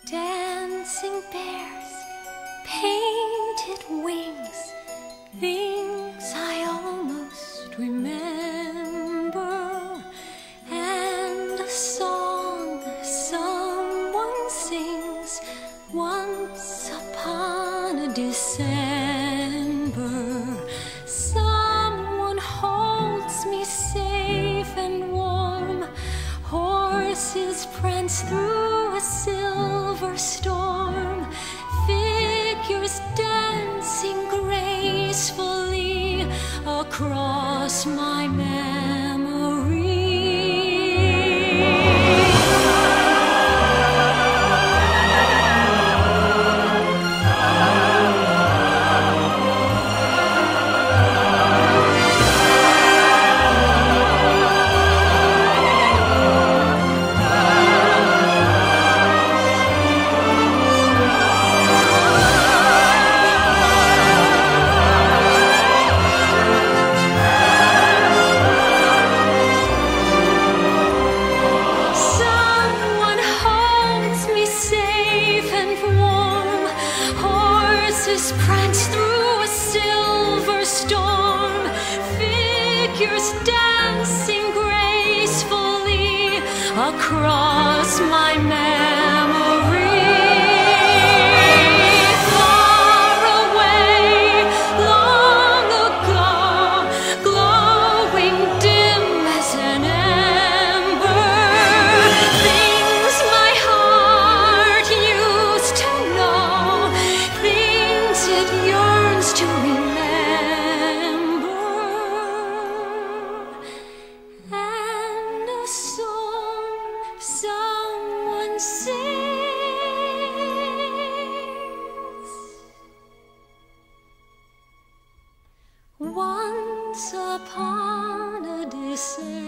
Dancing bears, painted wings, things I almost remember, and a song someone sings once upon a December. Someone holds me safe and warm, horses prance through a silver storm, figures dancing gracefully across my memory. Prance through a silver storm, figures dancing gracefully across my memory. Far away, long ago, glowing dim as an ember, things my heart used to know, it yearns to remember, and a song someone sings once upon a December.